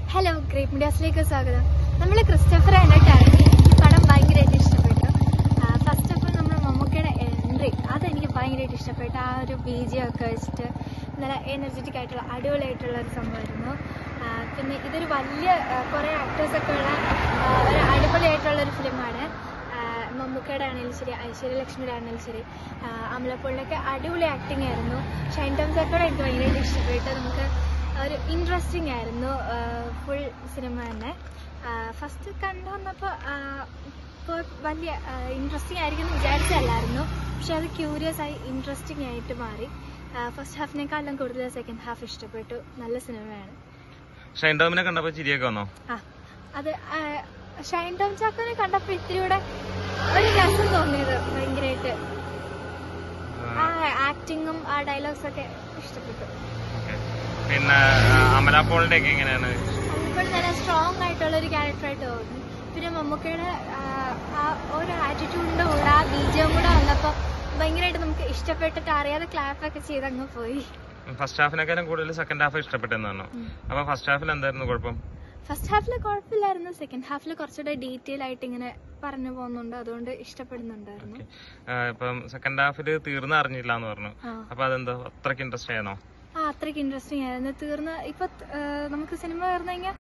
Hello, great മീഡിയാസിലേക്ക് സ്വാഗതം. നമ്മൾ Christopher ആൻഡാണ്. ഈ പടം ഭയങ്കരമായിട്ട് ഇഷ്ടപ്പെട്ടു. ഫസ്റ്റ് ഓഫ് ഓൾ നമ്മൾ മമ്മൂക്കയുടെ എൻട്രി അതെനിക്ക് ഭയങ്കരമായിട്ട് ഇഷ്ടപ്പെട്ടു. ആ ഒരു BGM ഒക്കെ വെച്ചിട്ട് നല്ല എനർജറ്റിക് ആയിട്ടുള്ള അടിപൊളിയായിട്ടുള്ള ഒരു സംഭവമായിരുന്നു. പിന്നെ ഇതൊരു വലിയ കുറേ ആക്ടേഴ്സൊക്കെ ഉള്ള ഒരു അടിപൊളിയായിട്ടുള്ളൊരു ഫിലിമാണ്. മമ്മൂക്കയുടെ ആണെങ്കിലും ശരി, ഐശ്വര്യലക്ഷ്മിയുടെ ആണെങ്കിലും ശരി, അമലപ്പോളിലൊക്കെ അടിപൊളി ആക്ടിങ് ആയിരുന്നു. ഷൈൻ ടോം ചാക്കോയുടെ എനിക്ക് ഭയങ്കരമായിട്ട് ഇഷ്ടപ്പെട്ടു. നമുക്ക് ഒരു ഇൻട്രസ്റ്റിംഗ് ആയിരുന്നു ഫുൾ സിനിമ തന്നെ. ഫസ്റ്റ് കണ്ടു വന്നപ്പോൾ വലിയ ഇൻട്രസ്റ്റിംഗ് ആയിരിക്കും എന്ന് വിചാരിച്ചല്ലായിരുന്നു. പക്ഷെ അത് ക്യൂരിയസ് ആയി ഇൻട്രസ്റ്റിംഗ് ആയിട്ട് മാറി. ഫസ്റ്റ് ഹാഫിനേക്കാളും കൂടുതൽ സെക്കൻഡ് ഹാഫ് ഇഷ്ടപ്പെട്ടു. നല്ല സിനിമയാണ്. ഷൈൻ ടോമിനെ കണ്ടപ്പോൾ ചിരിയൊക്കെ വന്നോ? അത് ഷൈൻ ടോം ചാക്കോനെ കണ്ടപ്പോൾ ഇത്തിരി കൂടെ ഒരു രസം തോന്നിയത് ഭയങ്കരമായിട്ട്. ആ ആക്ടിങ്ങും ആ ഡയലോഗ്സ് ഒക്കെ ഇഷ്ടപ്പെട്ടു. പിന്നെ അമലാപോളിന്റെ ഒക്കെ എങ്ങനെയാണ്? ഇപ്പോൾ നല്ല സ്ട്രോങ് ആയിട്ടുള്ള ഒരു ക്യാരക്ടറായിട്ട് തോന്നി. പിന്നെ മമ്മൂക്കയുടെ ആ ഒരു ആറ്റിറ്റ്യൂഡിന്റെ കൂടെ ആ BGM കൂടെ വന്നപ്പോൾ ഭയങ്കരമായിട്ട് നമുക്ക് ഇഷ്ടപ്പെട്ടിട്ട് അറിയാതെ ക്ലാപ്പ് ഒക്കെ ചെയ്ത് അങ്ങ് പോയി. ഫസ്റ്റ് ഹാഫിനേക്കാളും കൂടുതൽ സെക്കൻഡ് ഹാഫ് ഇഷ്ടപ്പെട്ടെന്നാണോ? അപ്പൊ ഫസ്റ്റ് ഹാഫിൽ എന്തായിരുന്നു കുഴപ്പം? ഫസ്റ്റ് ഹാഫിൽ കുഴപ്പമില്ലായിരുന്നു. സെക്കൻഡ് ഹാഫിൽ കുറച്ചുകൂടെ ഡീറ്റെയിൽ ആയിട്ട് ഇങ്ങനെ പറഞ്ഞു പോകുന്നുണ്ട്, അതുകൊണ്ട് ഇഷ്ടപ്പെടുന്നുണ്ടായിരുന്നു. ഇപ്പം സെക്കൻഡ് ഹാഫിൽ തീർന്ന് അറിഞ്ഞില്ല എന്ന് പറഞ്ഞു. അപ്പൊ അതെന്താ അത്രയ്ക്ക് ഇൻട്രസ്റ്റ് ആണോ? അത്രയ്ക്ക് ഇൻട്രസ്റ്റിംഗ് ആയിരുന്നു. തീർന്ന് ഇപ്പൊ നമുക്ക് സിനിമ തീർന്നു കഴിഞ്ഞാൽ